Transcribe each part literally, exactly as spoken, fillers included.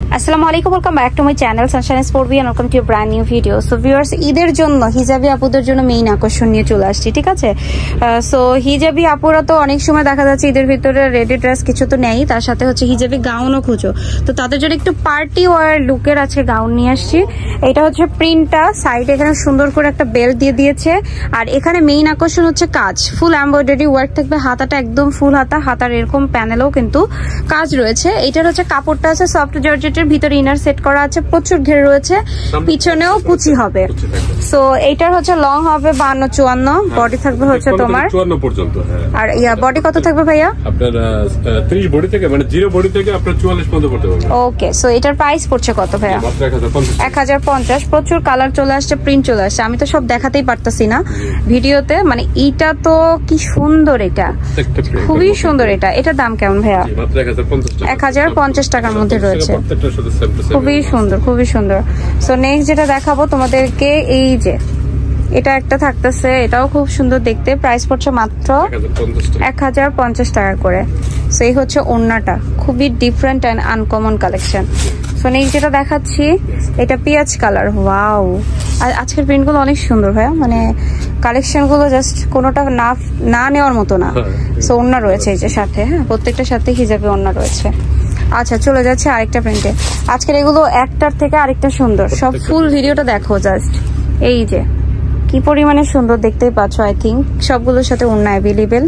আসসালামু আলাইকুম, welcome back to my channel sunshine sport B and welcome to brand new video. So viewers, ঈদের জন্য hijabi আপুদের জন্য মেইন আকর্ষণ নিয়ে চলে আসছি, ঠিক আছে? সো হিজাবি আপুরা তো অনেক সময় দেখা যাচ্ছে ঈদের ভিতরে রেডি ড্রেস কিছু তো নেই, তার সাথে হচ্ছে হিজাবি গাউনও খুঁজো, তো তাদের জন্য একটু পার্টি ওয়ার লুকের আছে গাউন নিয়ে আসছি। এটা হচ্ছে প্রিন্টটা, সাইডে এখানে সুন্দর করে একটা বেল্ট দিয়ে দিয়েছে, আর এখানে মেইন আকর্ষণ হচ্ছে কাজ, ফুল এমব্রয়ডারি ওয়ার্ক থাকবে, হাতাটা একদম ফুল হাতা, হাতার এরকম প্যানেলও কিন্তু কাজ রয়েছে। এটার হচ্ছে কাপড়টা আছে সফট জর্জেটের, ভিতরে ইনার সেট করা আছে, প্রচুর ঘের রয়েছে, পিছনেও কুচি হবে। সো এইটার হচ্ছে লং হবে বান্ন চুয়ান্ন, বডি থাকবে হচ্ছে তোমার চুয়ান্ন পর্যন্ত। আর ইয়া বডি কত থাকবে ভাইয়া? আপনার ত্রিশ বডি থেকে মানে জিরো বডি থেকে আপনার চুয়াল্লিশ পর্যন্ত পড়তে পারবে। ওকে, সো এটার প্রাইস পড়ছে কত ভাইয়া? এক হাজার পঞ্চাশ। প্রচুর কালার চলে আসছে, প্রিন্ট চলে আসছে, আমি তো সব দেখাতেই পারতাছি না ভিডিওতে। মানে এইটা তো কি সুন্দর, এটা খুবই সুন্দর। এটা এটার দাম কেমন ভাইয়া? এক হাজার পঞ্চাশ টাকার মধ্যে রয়েছে, খুবই সুন্দর, খুবই সুন্দর। সো নেক্সট যেটা দেখাবো তোমাদেরকে, এই যে এটা একটা থাকতেছে, এটাও খুব সুন্দর দেখতে, প্রাইস পড়ছে মাত্র এক হাজার পঞ্চাশ টাকা করে। সো এই হচ্ছে ওড়নাটা, খুবই different and uncommon collection. So next যেটা দেখাচ্ছি, এটা পেঁয়াজ কালার। ওয়াও, আর আজকের প্রিন্টগুলো অনেক সুন্দর ভাইয়া, মানে কালেকশনগুলো জাস্ট কোনোটা না না নেওয়ার মতো না। সো ওড়না রয়েছে এই যে সাথে, হ্যাঁ প্রত্যেকটার সাথে হিজাবি ওড়না রয়েছে। আচ্ছা, চলে যাচ্ছে আরেকটা প্রিন্টে। আজকের এগুলো একটার থেকে আরেকটা সুন্দর, সব ফুল ভিডিওটা দেখো জাস্ট। এই যে কি পরিমাণে সুন্দর দেখতেই পাচ্ছ, আই থিঙ্ক সবগুলোর সাথে ওড়না অ্যাভেলেবেল।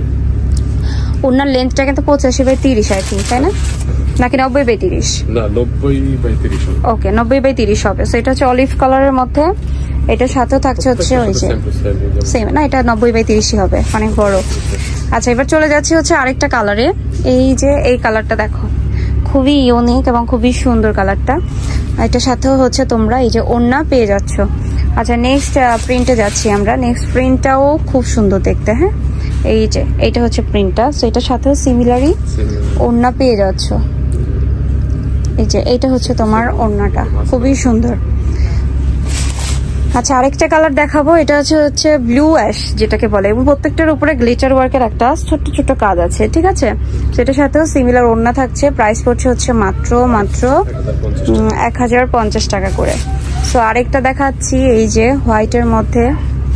ওড়নার লেন্থটা কিন্তু পঁচাশি বাই তিরিশ আই থিঙ্ক, তাই না? নাকি নব্বই বাই তিরিশ? ওকে, নব্বই বাই তিরিশ হবে। সো এটা হচ্ছে অলিভ কালারের মধ্যে, এটার সাথেও থাকছে হচ্ছে ওই যে সেম না, এটা নব্বই বাই তিরিশই হবে, অনেক বড়। আচ্ছা, এবার চলে যাচ্ছি হচ্ছে আরেকটা কালারে। এই যে এই কালারটা দেখো, খুবই ইউনিক এবং খুবই সুন্দর কালারটা। এটার সাথেও হচ্ছে তোমরা এই যে ওড়না পেয়ে যাচ্ছ। আচ্ছা, নেক্সট প্রিন্টে যাচ্ছি আমরা। নেক্সট প্রিন্টটাও খুব সুন্দর দেখতে, হ্যাঁ এই যে এইটা হচ্ছে প্রিন্টটা। সো এটার সাথেও সিমিলারই ওড়না পেয়ে যাচ্ছ। এই যে এইটা হচ্ছে তোমার ওড়নাটা, খুবই সুন্দর। আচ্ছা, আরেকটা কালার দেখাবো, এটা হচ্ছে হচ্ছে ব্লু অ্যাশ যেটাকে বলে, এবং প্রত্যেকটার উপরে গ্লিটার ওয়ার্কের একটা ছোট্ট ছোট্ট কাজ আছে, ঠিক আছে? সেটার সাথেও সিমিলার ওড়না থাকছে, প্রাইস পড়ছে হচ্ছে মাত্র মাত্র এক হাজার পঞ্চাশ টাকা করে। সো আরেকটা দেখাচ্ছি, এই যে হোয়াইটের মধ্যে,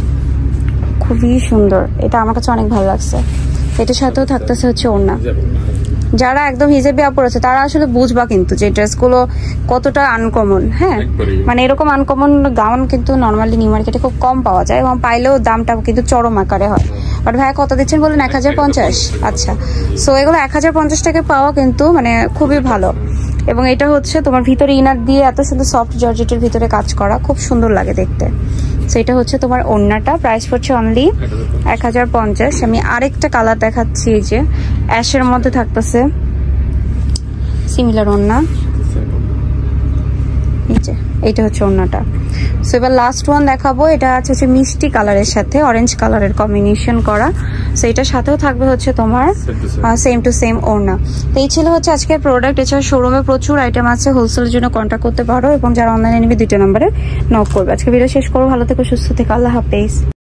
খুবই সুন্দর, এটা আমার কাছে অনেক ভালো লাগছে। এটার সাথেও থাকতেছে হচ্ছে ওড়না। যারা একদম হিজাবি আপুর আছে তারা আসলে বুঝবা কিন্তু যে ড্রেসগুলো কতটা আনকমন। হ্যাঁ, মানে এরকম আনকমন গাউন কিন্তু নর্মালি নিউ মার্কেটে খুব কম পাওয়া যায়, এবং পাইলেও দামটা কিন্তু চরম আকারে হয়। বাট ভাইয়া কত দিচ্ছেন বলেন? এক হাজার পঞ্চাশ। আচ্ছা, সো এগুলো এক হাজার পঞ্চাশ টাকায় পাওয়া কিন্তু মানে খুবই ভালো। এবং এটা হচ্ছে তোমার ভিতরে ইনার দিয়ে এত সুন্দর সফট জর্জেটের ভিতরে কাজ করা, খুব সুন্দর লাগে দেখতে। সেটা হচ্ছে তোমার ওড়নাটা, প্রাইস পড়ছে অনলি এক হাজার পঞ্চাশ। আমি আরেকটা কালার দেখাচ্ছি, এই যে অ্যাশের মধ্যে থাকতেছে সিমিলার ওড়না, এই যে এইটা হচ্ছে ওড়নাটা। সো এবার লাস্ট ওয়ান দেখাবো, এটা আছে হচ্ছে মিষ্টি কালারের সাথে অরেঞ্জ কালারের কম্বিনেশন করা। সো এটার সাথেও থাকবে হচ্ছে তোমার সেম টু সেম ওড়না। তো এই ছিল হচ্ছে আজকের প্রোডাক্ট। এছাড়া শোরুমে প্রচুর আইটেম আছে, হোলসেলের জন্য কন্ট্যাক্ট করতে পারো, এবং যারা অনলাইনে নেবে দুটো নম্বরে নক করবে। আজকে ভিডিও শেষ করবো, ভালো থেকো, সুস্থ থেকো, আল্লাহ হাফেজ।